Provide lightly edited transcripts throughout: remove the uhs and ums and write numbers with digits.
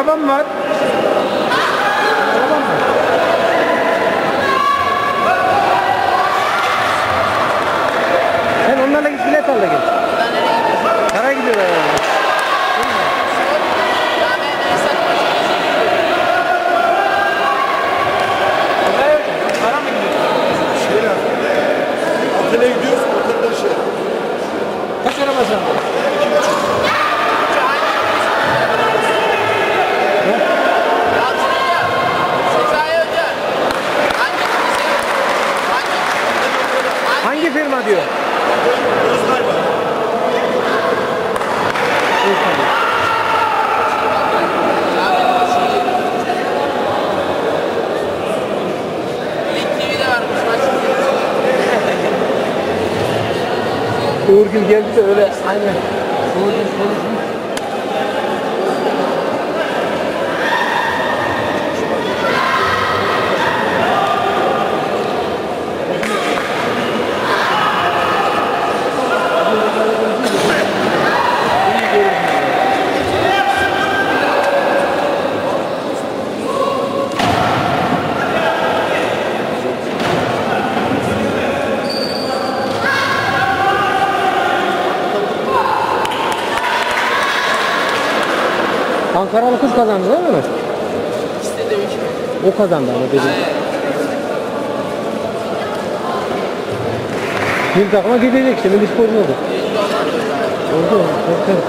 arabam var. Arabam var. Sen onlarla git bilet al da gel. Kara gidiyorlar yani. Kara mı gidiyor? Şeyler. Otele gidiyoruz, otelde şey. Kaç araba sen? 2,5. Hangi firma diyor? Özgay var. Uğur Gül geldi de öyle aynen. Uğur Gül konuşmuş. Ankaralı kız kazandı değil mi? İşte demiş. O kazandı ama dedi. Bir takıma gidecek işte. Milli Spor'un oldu. Oldu. Korkarım.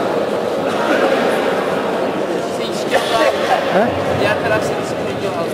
He? Diğer taraf seni sıkıntı aldı.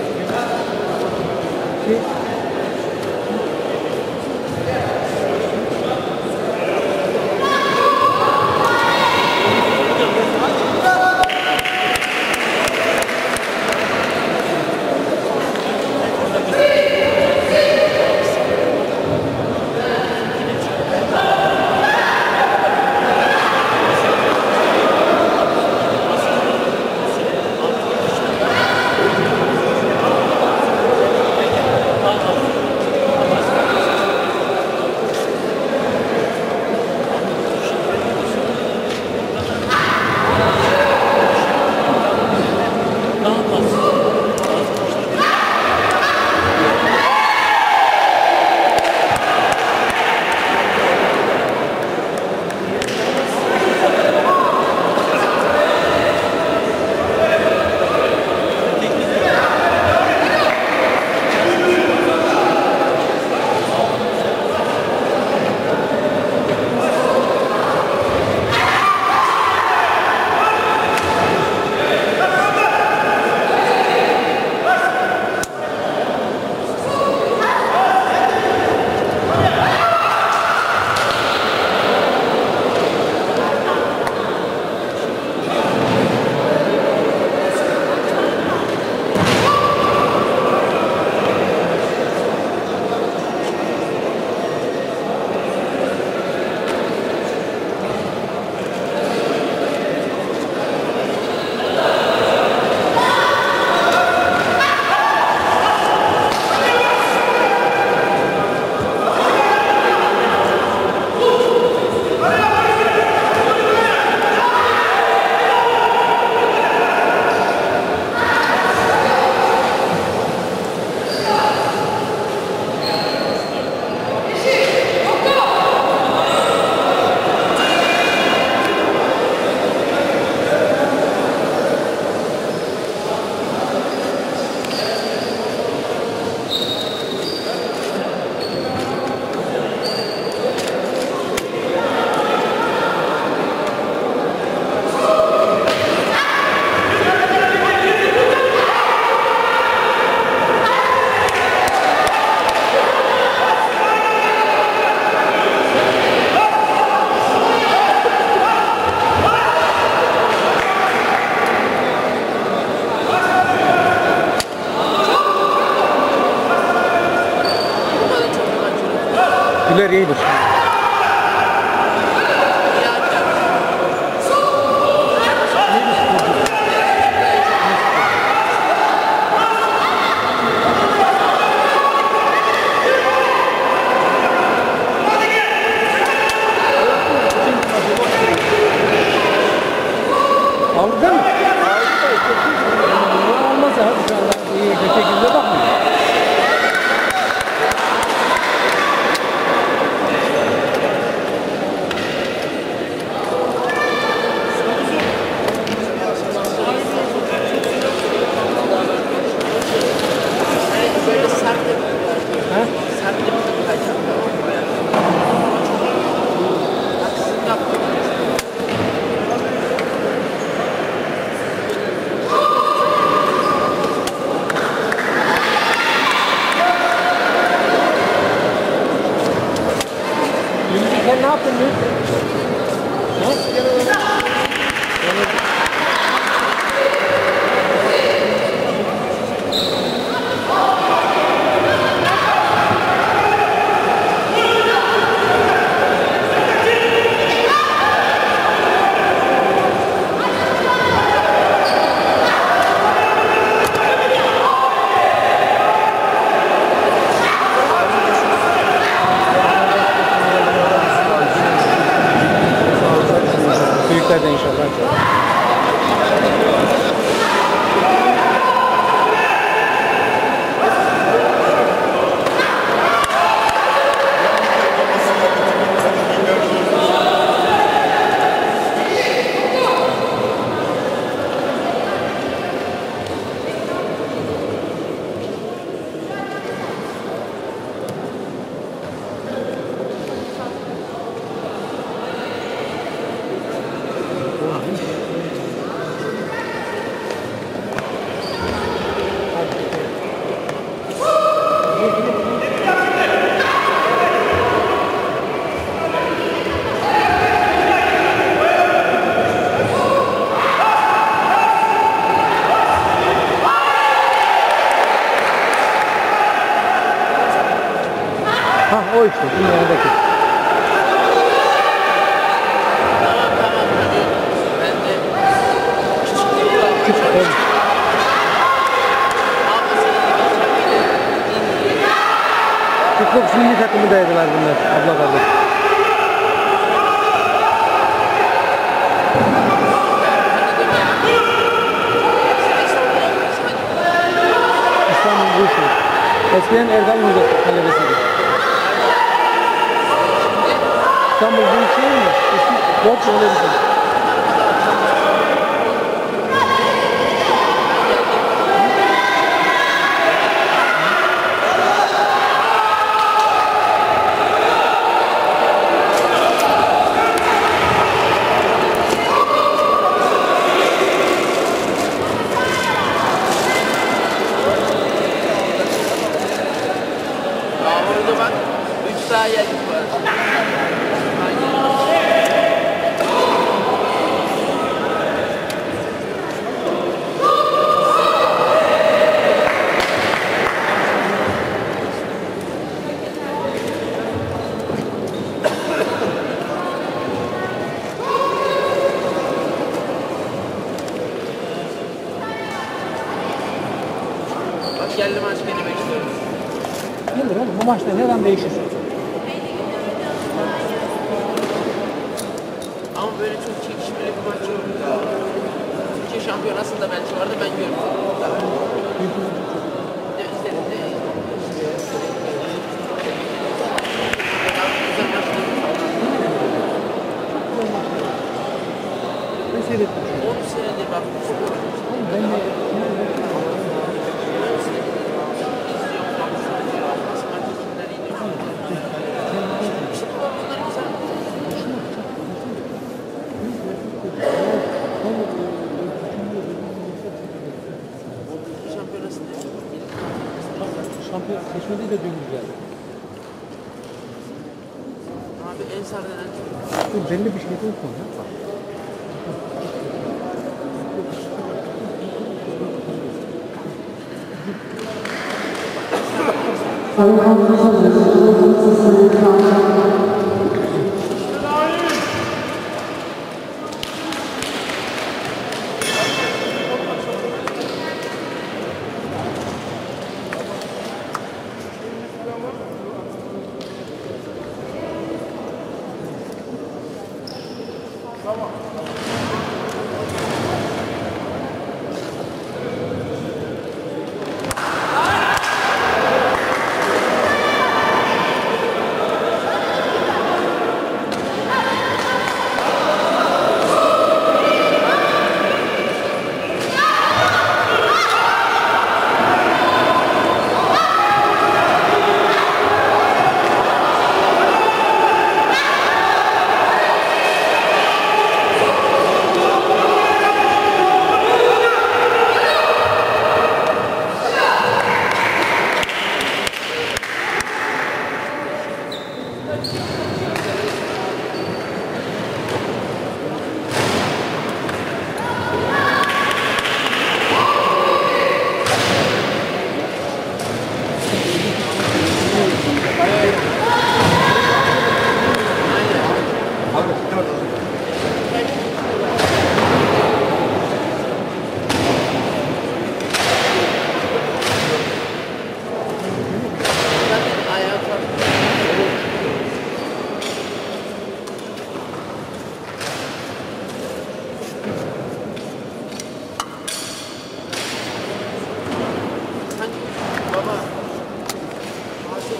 Güler iyidir. Aldın mı? Sen ne yaptın dün? Büyüklerden inşallah. Ha o işte, bunun yanındaki. Ben de küçük var. Küçük tabii. Kickbox milli takımındaydılar bunlar, abla kardeş. İstanbul Büyükşehir. Eskiden Erdal Hoca talebesiydi. İstanbul Büyükşehir mi? Eski Borç öyle bir şey. Orada bak 3 daha yer var. Bak geldi maç beni bekliyor. Gelir oğlum, bu maçta her an değişir. Ama böyle çok çekişmeli bir maç yok. Türkiye şampiyonasında belki vardı ben görmedim. İzledim de. Güzel maçtı. Ben seyrettim. 10 senedir bak. Ben de şampiyon seçmedi de dün geldi. Abi en sarıdan Dur belli bir şey yok mu?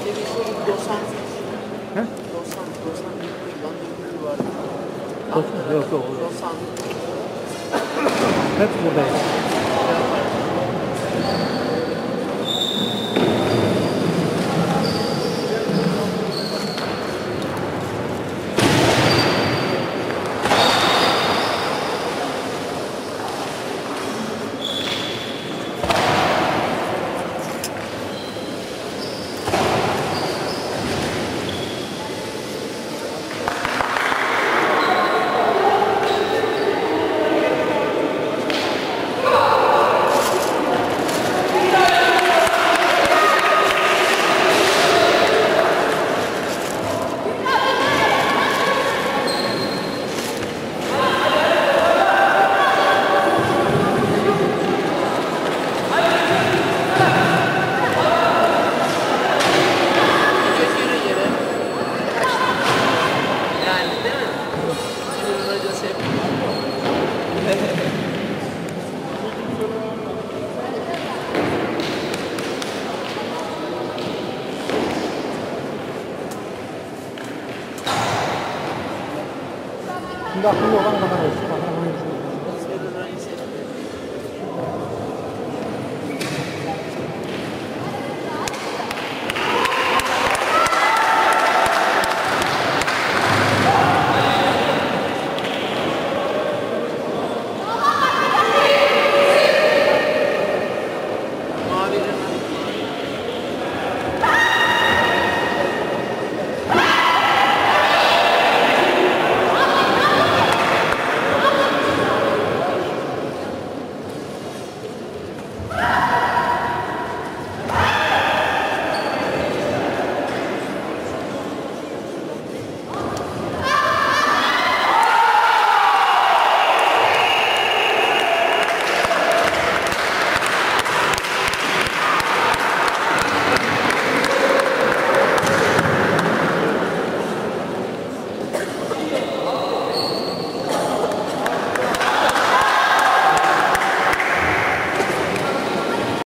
Seviyesi olur. 90. He? 90. 90 bir yılan dökümü vardı. Yok yok. 90. Hep buradayız. Gidiyoruz yere yere. Yani değil mi? Bunun hocası hep. Şimdi aklımda olan kadar olsun.